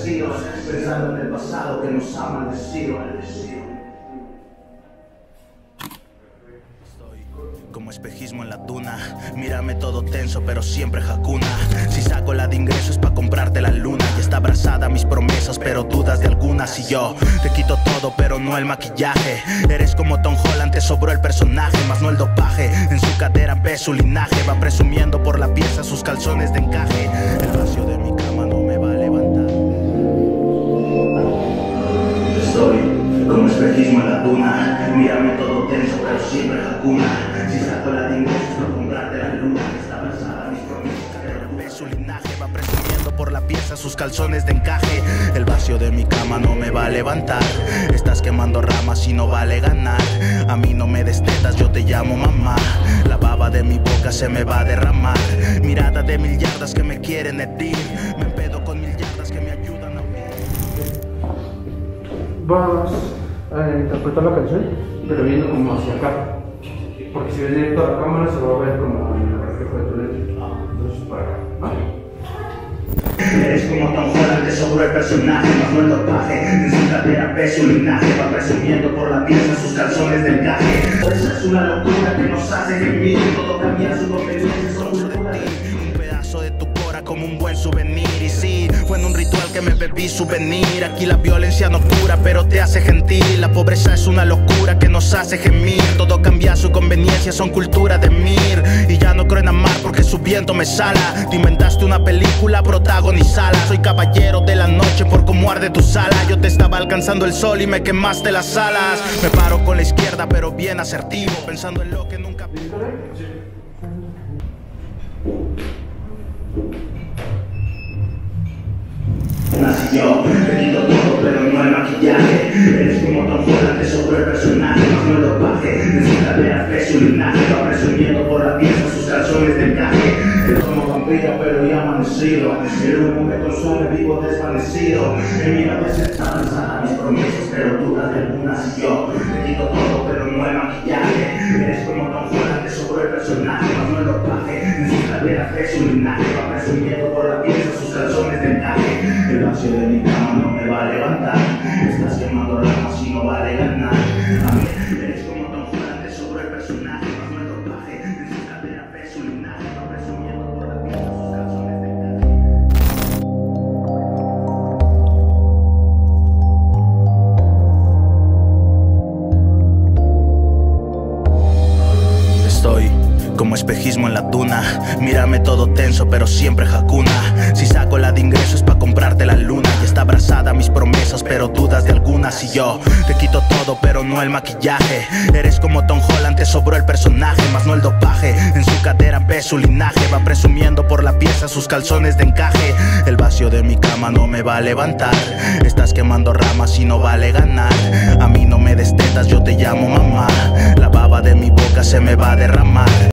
desaparecidos, pensando en el pasado que nos ha maldecido. Como espejismo en la duna, mírame todo tenso pero siempre jacuna. Si saco la de ingresos pa' comprarte la luna, y está abrazada a mis promesas pero dudas de algunas. Y yo te quito todo pero no el maquillaje. Eres como Tom Holland, te sobró el personaje, más no el dopaje. En su cadera ve su linaje, va presumiendo por la pieza sus calzones de encaje. El vacío de mi cama no me va a levantar. Estoy como espejismo en la duna, mírame todo tenso pero siempre jacuna. Si saco la de ingresos para comprarte la luna, está abrazada a mis promesas pero ve su linaje, va presumiendo por la pieza sus calzones de encaje. El vacío de mi cama no me va a levantar. Estás quemando ramas y no vale ganar. A mí no me destetas, yo te llamo mamá. La baba de mi boca se me va a derramar. Mirada de 1000 yardas que me quieren herir. Me empedo con 1000 yardas que me ayudan a huir. Vas a interpretar la canción, pero viendo como hacia acá. Porque si ves directo a la cámara se va a ver como en el reflejo de tu lente. Entonces para acá. Eres como Tom Holland, te sobró el personaje, más no el dopaje. En su cadera ve su linaje, va presumiendo por la pieza sus calzones de encaje. Por eso es una locura que nos hace gemir. Todo cambia, su conveniencia son cultura. Un pedazo de tu cora como un buen souvenir. Y sí, fue en un ritual que me bebí souvenir. Aquí la violencia no cura, pero te hace gentil. La pobreza es una locura que nos hace gemir. Todo cambia a su conveniencia, son cultura de mir. Y ya no creo en amar porque su viento me sala. Te inventaste una película, protagonizala. Soy caballero de la noche por cómo arde tu sala. Yo te estaba alcanzando el sol y me quemaste las alas. Me paro con la izquierda pero bien asertivo, pensando en lo que nunca vi. Nací yo, te quito todo pero no el maquillaje. Eres como Tom Holland, te sobró el personaje, más no el dopaje. En su cadera ve su linaje, va presumiendo por la pieza sus calzones de encaje. Eres como vampiro pero ya amanecido. El humo me consume, vivo desvanecido. En mi cabeza está avanzada mis promesas pero dudas de algunas. Y yo te quito todo pero no el maquillaje. Eres como Tom Holland, te sobró el personaje, más no el dopaje. En su cadera ve su linaje, va presumiendo por la pieza sus calzones de encaje. El vacío de mi cama no me va a levantar. Estás quemando ramas y no vale ganar. A mí eres como Tom Holland, te sobró el personaje, más no el dopaje. En su cadera ve su linaje, va presumiendo por la pieza sus calzones de encaje. Estoy como espejismo en la duna, mírame todo tenso pero siempre jacuna. Si saco la de ingresos pa' comprarte la luna, y está abrazada a mis promesas pero dudas de algunas. Y yo te quito todo pero no el maquillaje. Eres como Tom Holland, te sobró el personaje, más no el dopaje. En su cadera ve su linaje, va presumiendo por la pieza sus calzones de encaje. El vacío de mi cama no me va a levantar. Estás quemando ramas y no vale ganar. A mí no me destetas, yo te llamo mamá. La baba de mi boca se me va a derramar.